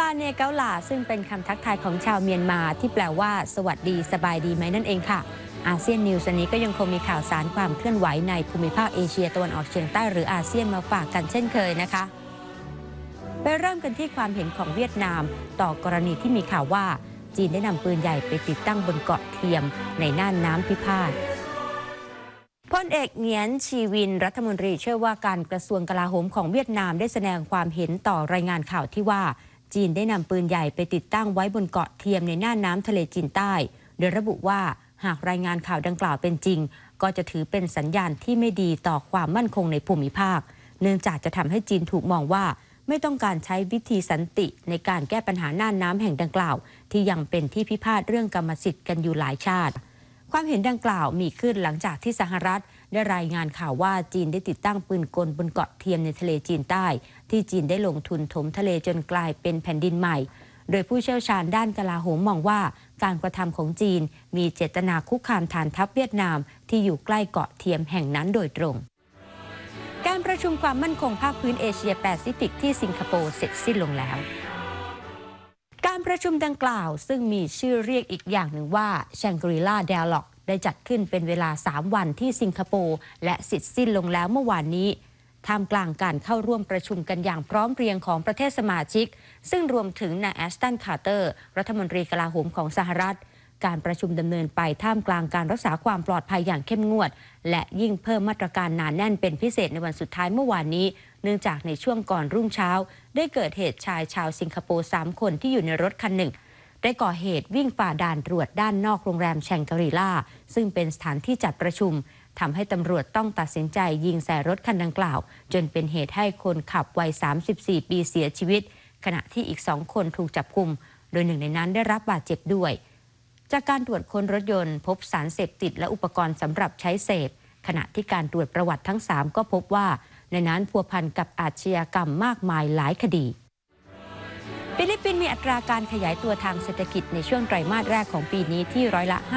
าเนเกาหลาซึ่งเป็นคำทักทายของชาวเมียนมาที่แปลว่าสวัสดีสบายดีไหมนั่นเองค่ะอาเซียนนิวส์นี้ก็ยังคงมีข่าวสารความเคลื่อนไหวในภูมิภาคเอเชียตะวันออกเฉียงใต้หรืออาเซียนมาฝากกันเช่นเคยนะคะไปเริ่มกันที่ความเห็นของเวียดนามต่อกรณีที่มีข่าวว่าจีนได้นำปืนใหญ่ไปติดตั้งบนเกาะเทียมในน่านน้ำพิพาทพลเอกเหงียนชีวินรัฐมนตรีเชื่อว่าการกระทรวงกลาโหมของเวียดนามได้แสดงความเห็นต่อรายงานข่าวที่ว่าจีนได้นำปืนใหญ่ไปติดตั้งไว้บนเกาะเทียมในน่านน้ำทะเลจีนใต้โดยระบุว่าหากรายงานข่าวดังกล่าวเป็นจริงก็จะถือเป็นสัญญาณที่ไม่ดีต่อความมั่นคงในภูมิภาคเนื่องจากจะทำให้จีนถูกมองว่าไม่ต้องการใช้วิธีสันติในการแก้ปัญหาน่านน้ำแห่งดังกล่าวที่ยังเป็นที่พิพาทเรื่องกรรมสิทธิ์กันอยู่หลายชาติความเห็นดังกล่าวมีขึ้นหลังจากที่สหรัฐได้รายงานข่าวว่าจีนได้ติดตั้งปืนกลบนเกาะเทียมในทะเลจีนใต้ที่จีนได้ลงทุนถมทะเลจนกลายเป็นแผ่นดินใหม่โดยผู้เชี่ยวชาญด้านกลาโหมมองว่าการกระทำของจีนมีเจตนาคุกคามฐานทัพเวียดนามที่อยู่ใกล้เกาะเทียมแห่งนั้นโดยตรงการประชุมความมั่นคงภาคพื้นเอเชียแปซิฟิกที่สิงคโปร์เสร็จสิ้นลงแล้วการประชุมดังกล่าวซึ่งมีชื่อเรียกอีกอย่างหนึ่งว่า Shangri-La Dialogue ได้จัดขึ้นเป็นเวลา3วันที่สิงคโปร์และเสร็จสิ้นลงแล้วเมื่อวานนี้ท่ามกลางการเข้าร่วมประชุมกันอย่างพร้อมเพรียงของประเทศสมาชิกซึ่งรวมถึงนายแอชตันคาร์เตอร์รัฐมนตรีกลาโหมของสหรัฐการประชุมดำเนินไปท่ามกลางการรักษาความปลอดภัยอย่างเข้มงวดและยิ่งเพิ่มมาตรการหนาแน่นเป็นพิเศษในวันสุดท้ายเมื่อวานนี้เนื่องจากในช่วงก่อนรุ่งเช้าได้เกิดเหตุชายชาวสิงคโปร์3คนที่อยู่ในรถคันหนึ่งได้ก่อเหตุวิ่งฝ่าด่านตรวจด้านนอกโรงแรมแชงกรีล่าซึ่งเป็นสถานที่จัดประชุมทำให้ตำรวจต้องตัดสินใจยิงใส่รถคันดังกล่าวจนเป็นเหตุให้คนขับวัย34 ปีเสียชีวิตขณะที่อีก2 คนถูกจับกุมโดยหนึ่งในนั้นได้รับบาดเจ็บด้วยจากการตรวจค้นรถยนต์พบสารเสพติดและอุปกรณ์สำหรับใช้เสพขณะที่การตรวจประวัติทั้ง3ก็พบว่าในนั้นพัวพันกับอาชญากรรมมากมายหลายคดีฟิลิปปินส์มีอัตราการขยายตัวทางเศรษฐกิจในช่วงไตรมาสแรกของปีนี้ที่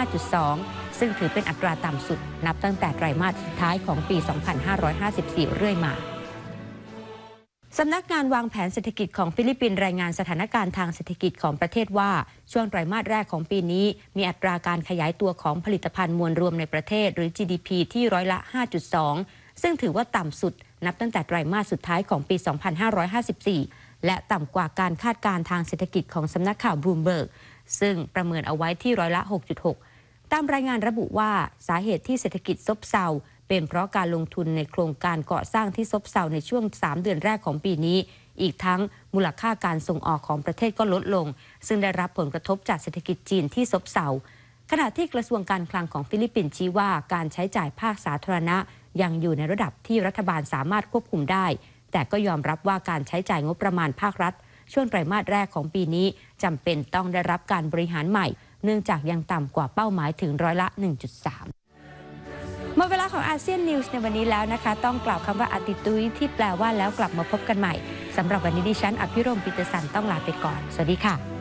5.2%ซึ่งถือเป็นอัตราต่ำสุดนับตั้งแต่ไตรมาสสุดท้ายของปี 2554 เรื่อยมาสำนักงานวางแผนเศรษฐกิจของฟิลิปปินส์รายงานสถานการณ์ทางเศรษฐกิจของประเทศว่าช่วงไตรมาสแรกของปีนี้มีอัตราการขยายตัวของผลิตภัณฑ์มวลรวมในประเทศหรือ GDP ที่5.2%ซึ่งถือว่าต่ำสุดนับตั้งแต่ไตรมาสสุดท้ายของปี 2554 และต่ำกว่าการคาดการณ์ทางเศรษฐกิจของสำนักข่าวบลูมเบิร์กซึ่งประเมินเอาไว้ที่6.6%ตามรายงานระบุว่าสาเหตุที่เศรษฐกิจซบเซาเป็นเพราะการลงทุนในโครงการก่อสร้างที่ซบเซาในช่วง3 เดือนแรกของปีนี้อีกทั้งมูลค่าการส่งออกของประเทศก็ลดลงซึ่งได้รับผลกระทบจากเศรษฐกิจจีนที่ซบเซาขณะที่กระทรวงการคลังของฟิลิปปินส์ชี้ว่าการใช้จ่ายภาคสาธารณะยังอยู่ในระดับที่รัฐบาลสามารถควบคุมได้แต่ก็ยอมรับว่าการใช้จ่ายงบประมาณภาครัฐช่วงไตรมาสแรกของปีนี้จำเป็นต้องได้รับการบริหารใหม่เนื่องจากยังต่ำกว่าเป้าหมายถึง1.3%หมดเวลาของอาเซียนนิวส์ในวันนี้แล้วนะคะต้องกล่าวคำว่าอาติตุยที่แปลว่าแล้วกลับมาพบกันใหม่สำหรับวันนี้ดิฉันอภิรมย์ ปีเตอร์สันต้องลาไปก่อนสวัสดีค่ะ